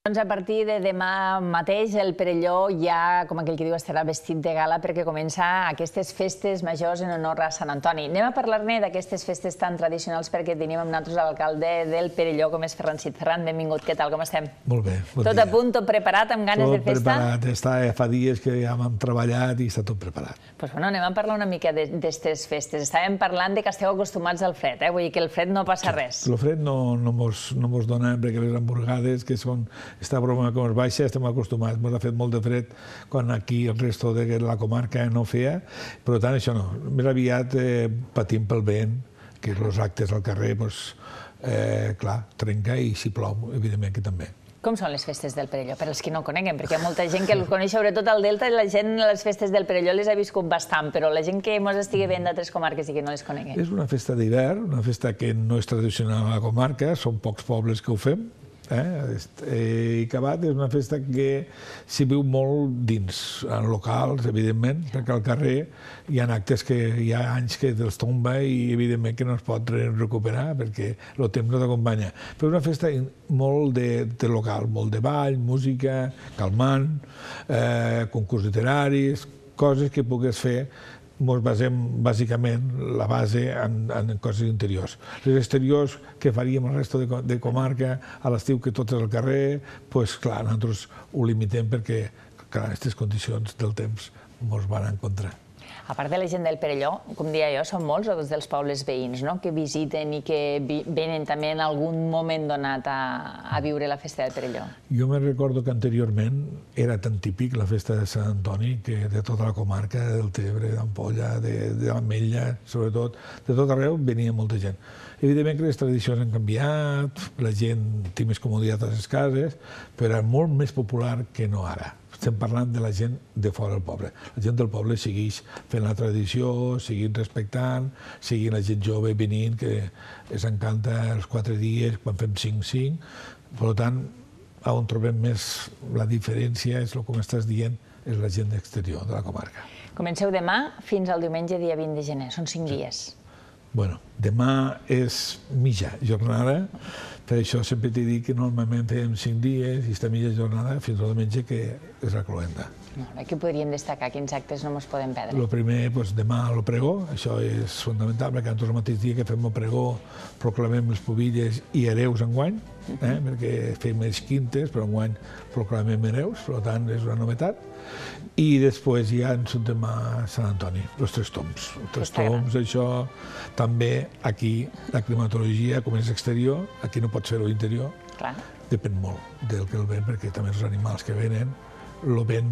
Doncs a partir de demà mateix el Perelló ja, com aquell que diu, estarà vestit de gala perquè comença aquestes festes majors en honor a Sant Antoni. Anem a parlar-ne d'aquestes festes tan tradicionals perquè tenim amb nosaltres l'alcalde del Perelló, com és Ferran Cid. Ferran, benvingut, què tal, com estem? Molt bé, bon dia. Tot a punt, tot preparat, amb ganes de festa? Tot preparat, fa dies que ja hem treballat i està tot preparat. Doncs bueno, anem a parlar una mica d'aquestes festes. Estàvem parlant de que esteu acostumats al fred, vull dir que el fred no passa res. El fred no mos dona, perquè les hamburgades, que són esta broma que ens baixa, estem acostumats. Ens ha fet molt de fred quan aquí el resto de la comarca no feia, per tant, això no. Més aviat patim pel vent, que els actes al carrer, clar, trenca i si plou, evidentment que també. Com són les festes del Perelló, per als que no ho coneguen? Perquè hi ha molta gent que el coneix, sobretot al Delta, i la gent les festes del Perelló les ha viscut bastant, però la gent que ens estigui veient d'altres comarques i que no les coneguen. És una festa d'hivern, una festa que no és tradicional a la comarca, són pocs pobles que ho fem, i Cabat és una festa que s'hi viu molt dins, en locals, evidentment, perquè al carrer hi ha actes que hi ha anys que te'ls tomba i evidentment que no es pot recuperar perquè el temps no t'acompanya. Però és una festa molt de local, molt de ball, música, calmant, concurs literaris, coses que pugues fer. Ens basem, bàsicament, la base en coses interiors. Les exteriors que faríem el resto de comarca a l'estiu, que tot és al carrer, doncs, clar, nosaltres ho limitem perquè, clar, aquestes condicions del temps ens van en contra. A part de la gent del Perelló, com deia jo, són molts dels pobles veïns que visiten i que venen també en algun moment donat a viure la festa del Perelló. Jo me recordo que anteriorment era tan típic la festa de Sant Antoni que de tota la comarca, del Tebre, d'Ampolla, de l'Ametlla, sobretot, de tot arreu venia molta gent. Evidentment que les tradicions han canviat, la gent té més comoditat a les cases, però era molt més popular que no ara. Estem parlant de la gent de fora del poble. La gent del poble segueix fent la tradició, seguint respectant, seguint la gent jove venint, que els encanta els 4 dies, quan fem 5. Per tant, on trobem més la diferència, és el que m'estàs dient, és la gent exterior de la comarca. Comenceu demà fins al diumenge, dia 20 de gener. Són 5 dies. Bueno, demà és mitja jornada, per això sempre t'he dit que normalment fem 5 dies i esta mitja jornada fins al diumenge, que és la cloenda. Molt bé, què podríem destacar? Quins actes no ens podem perdre? El primer, demà el pregó, això és fundamental, perquè nosaltres el mateix dia que fem el pregó proclamem les pubilles i hereus enguany, perquè fem les quintes, però enguany proclamem hereus, per tant és una novetat. I després ja ens juntem a Sant Antoni, els 3 tombs. Els 3 tombs, això també aquí, la climatologia, com és exterior, aquí no pots fer-ho interior, depèn molt del que el vent, perquè també els animals que venen, el vent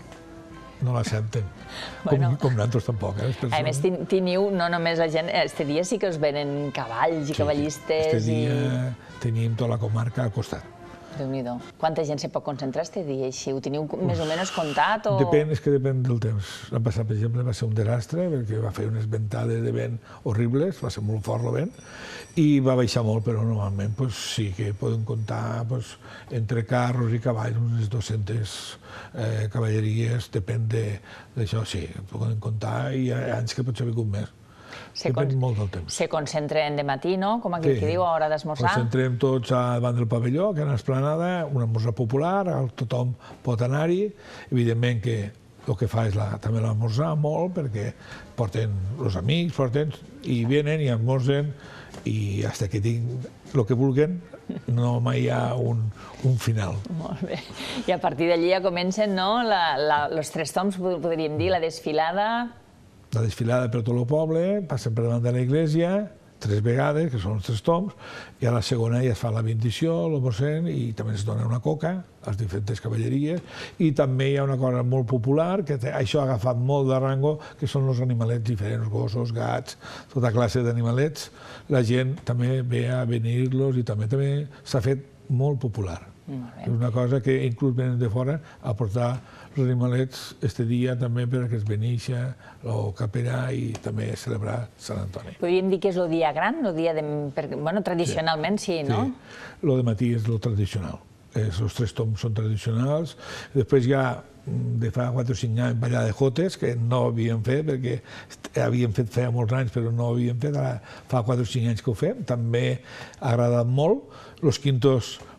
no l'accepten, com nosaltres tampoc. A més, teniu, no només la gent, este dia sí que us venen cavalls i cavallistes. Este dia tenim tota la comarca al costat. Déu-n'hi-do. Quanta gent se pot concentrar este dia així? Ho teniu més o menys comptat? Depèn, és que depèn del temps. L'any passat, per exemple, va ser un desastre, perquè va fer unes ventades de vent horribles, va ser molt fort el vent, i va baixar molt, però normalment sí que podem comptar entre carros i cavalls unes 200 cavalleries, depèn d'això, sí, podem comptar, i hi ha anys que potser ha vingut més. Depèn molt del temps. Se concentren de matí, no? Com aquell que diu, a hora d'esmorzar. Concentrem tots davant del pavelló, que és una esplanada, un esmorzar popular, tothom pot anar-hi. Evidentment que el que fa és també l'esmorzar molt, perquè porten els amics, i venen i esmorzen, i fins que tinguin el que vulguen, no mai hi ha un final. Molt bé. I a partir d'allí ja comencen, no?, els 3 tombs, podríem dir, la desfilada. La desfilada per tot el poble, passen per davant de l'església 3 vegades, que són els 3 tombs, i a la segona ja es fa la bendició, el mossèn, i també es dona una coca a les diferents cavalleries, i també hi ha una cosa molt popular, que això ha agafat molt de rango, que són els animalets diferents, gossos, gats, tota classe d'animalets. La gent també ve a venir-los i també s'ha fet molt popular. És una cosa que inclús venen de fora a portar els animalets este dia també perquè es beneixa o capellà i també celebrar Sant Antoni. Podríem dir que és el dia gran, el dia de... Bueno, tradicionalment sí, no? Sí, el de matí és el tradicional. Els 3 tombs són tradicionals. Després hi ha de fa 4 o 5 anys ballar de jotes, que no havíem fet, perquè havíem fet feia molts anys, però no havíem fet, ara fa 4 o 5 anys que ho fem, també ha agradat molt. Els quintos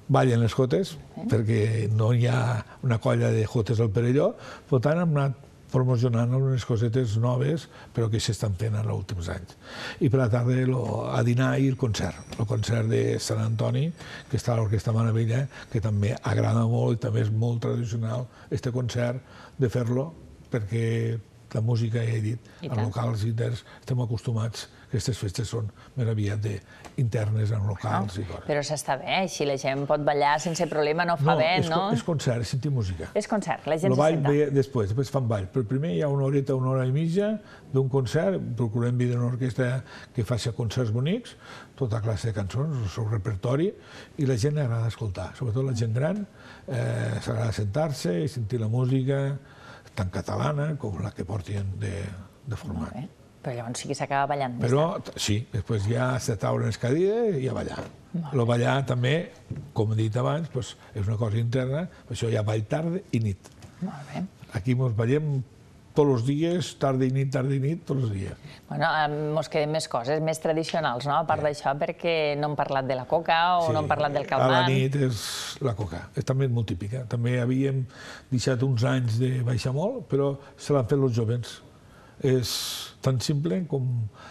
ballen les jotes, perquè no hi ha una colla de jotes al Perelló, per tant hem anat promocionant unes cosetes noves, però que s'estan fent en els últims anys. I per la tarda a dinar i el concert de Sant Antoni, que està a l'Orquestra Meravella, que també agrada molt i també és molt tradicional, este concert, de fer-lo, perquè la música, ja he dit, en locals interns estem acostumats que aquestes festes són més aviat internes en locals i coses. Però s'està bé, així la gent pot ballar sense problema, no fa vent, no? No, és concert, és sentir música. És concert, la gent se senta. El ball ve després fan ball. Però primer hi ha una horeta, una hora i mitja d'un concert, procurem vindre una orquestra que faci concerts bonics, tota classe de cançons, el seu repertori, i la gent agrada escoltar, sobretot la gent gran, s'agrada sentar-se i sentir la música tan catalana com la que portin de format. Però llavors sí que s'acaba ballant. Però sí, després ja se taulen les cadires i a ballar. El ballar també, com he dit abans, és una cosa interna, per això hi ha ball tarda i nit. Molt bé. Aquí ens ballem tots els dies, tarda i nit, tots els dies. Bueno, ens queden més coses, més tradicionals, no? A part d'això, perquè no hem parlat de la coca o no hem parlat del calmant. A la nit és la coca, també és molt típica. També havíem deixat uns anys de baixar molt, però se l'han fet els jovens. És tan simple com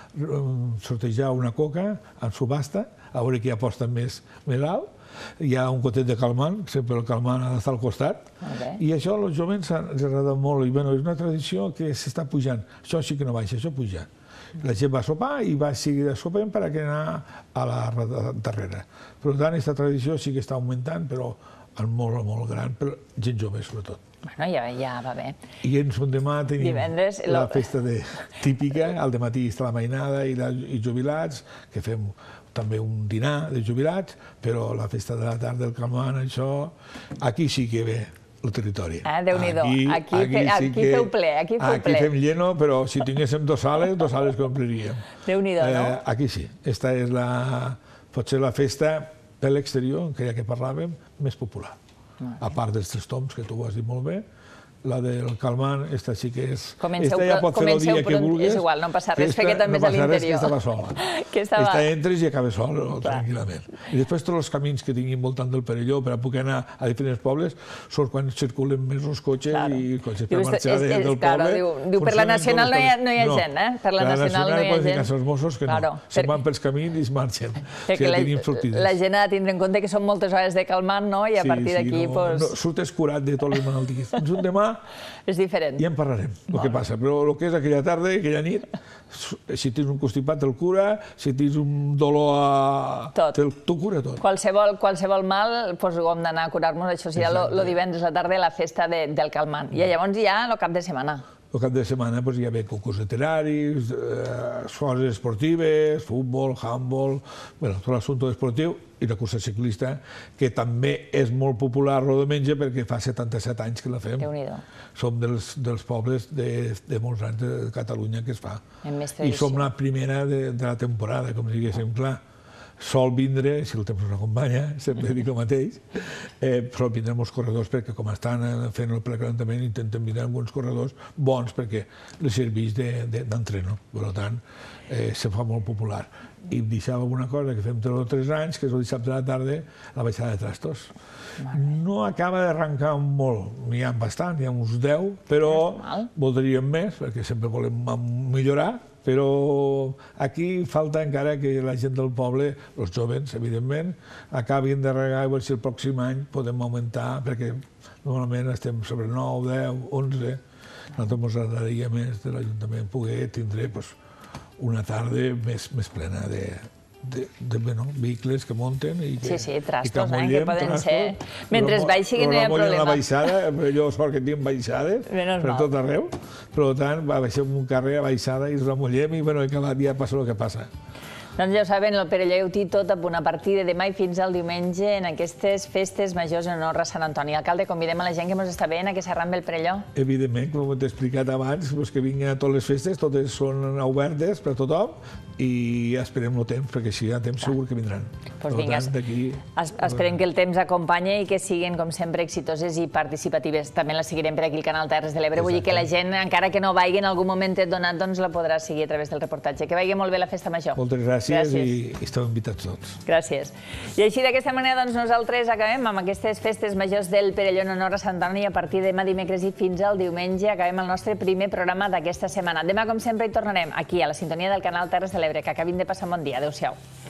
sortejar una coca en subhasta, a veure qui aposta més alt. Hi ha un gotet de calmant, sempre el calmant ha d'estar al costat, i això als jovens ens agrada molt, i és una tradició que s'està pujant. Això sí que no baixa, això puja. La gent va a sopar i va seguir sopant per anar a la darrere. Per tant, aquesta tradició sí que està augmentant, però en molt gran, per gent jove sobretot. Bueno, ja va bé. I demà tenim la festa típica, al dematí està la mainada i jubilats, que fem també un dinar de jubilats, però la festa de la tarda del calmant, això, aquí sí que ve el territori. Déu-n'hi-do, aquí feu ple, aquí feu ple. Aquí fem lleno, però si tinguéssim dos sales compliríem. Déu-n'hi-do, no? Aquí sí, esta és potser la festa per l'exterior, que ja que parlàvem, més popular. A part dels tres toms, que tu ho has dit molt bé, la del calmant, esta sí que és... Comenceu ja pot fer el dia que vulguis. És igual, no passa res, perquè també és a l'interior. No passa res, que estava sola. Esta entres i acaba sol, tranquil·lament. I després tots els camins que tinguin voltant del Perelló per a poder anar a diferents pobles són quan circulen més els cotxes i els cotxes per marxar del poble. Diu, per la Nacional no hi ha gent, eh? Per la Nacional no hi ha gent. Els Mossos que no, se'n van pels camins i es marxen. La gent ha de tindre en compte que són moltes hores de calmant, no? I a partir d'aquí... Surtes curat de totes les malalties. Un demà és diferent. Ja en parlarem, el que passa. Però el que és aquella tarda, aquella nit, si tens un constipat te'l cura, si tens un dolor t'ho cura tot. Qualsevol mal, doncs ho hem d'anar a curar-nos, això serà el divendres a la tarda, la festa del calmant. I llavors hi ha el cap de setmana. El cap de setmana hi ha concurs literaris, coses esportives, futbol, handbol, tot l'assumpte esportiu i la cursa ciclista, que també és molt popular el diumenge perquè fa 77 anys que la fem. Déu-n'hi-do. Som dels pobles de molts anys de Catalunya que es fa. I som la primera de la temporada, com diguéssim, clar. Sol vindre, si el temps ens acompanya, sempre dic el mateix, sol vindre amb els corredors perquè com estan fent el precalentament intenten vindre amb uns corredors bons perquè els serveix d'entreno. Per tant, se fa molt popular. I deixàvem una cosa que fem tots els 3 anys, que és el dissabte de la tarda, la baixada de trastos. No acaba d'arrencar molt, n'hi ha bastant, n'hi ha uns 10, però voldríem més, perquè sempre volem millorar, però aquí falta encara que la gent del poble, els jovens, evidentment, acabin de regar i veure si el pròxim any podem augmentar, perquè normalment estem sobre 9, 10, 11. A nosaltres ens agradaria més de l'Ajuntament poder tindre una tarda més plena de vehicles que munten i que trastos, que poden ser... Mentre baixi que no hi ha problema. La baixada, jo sort que tinc baixades per tot arreu, per tant, baixem un carrer a baixada i ens remullem i cada dia passa el que passa. Doncs ja ho saben, el Perelló ho té tot a punt a partir de demà i fins al diumenge en aquestes festes majors en honor a Sant Antoni. Alcalde, convidem a la gent que ens està veient a que s'arrambi el Perelló. Evidentment, com t'he explicat abans, que vinguin a totes les festes, totes són obertes per a tothom i esperem el temps, perquè si hi ha temps segur que vindran. Doncs vinga, esperem que el temps acompanyi i que siguin, com sempre, exitoses i participatives. També la seguirem per aquí al canal Terres de l'Ebre. Vull dir que la gent, encara que no vagi en algun moment donat, doncs la podrà seguir a través del reportatge. Que vagi molt bé la festa major. Moltes gràcies. gràcies i esteu invitats tots. Gràcies. I així, d'aquesta manera, doncs, nosaltres acabem amb aquestes festes majors del Perelló en honor a Sant Antoni. A partir de demà dimecres i fins al diumenge acabem el nostre primer programa d'aquesta setmana. Demà, com sempre, hi tornarem aquí, a la sintonia del canal Terres de l'Ebre. Que acabin de passar un bon dia. Adéu-siau.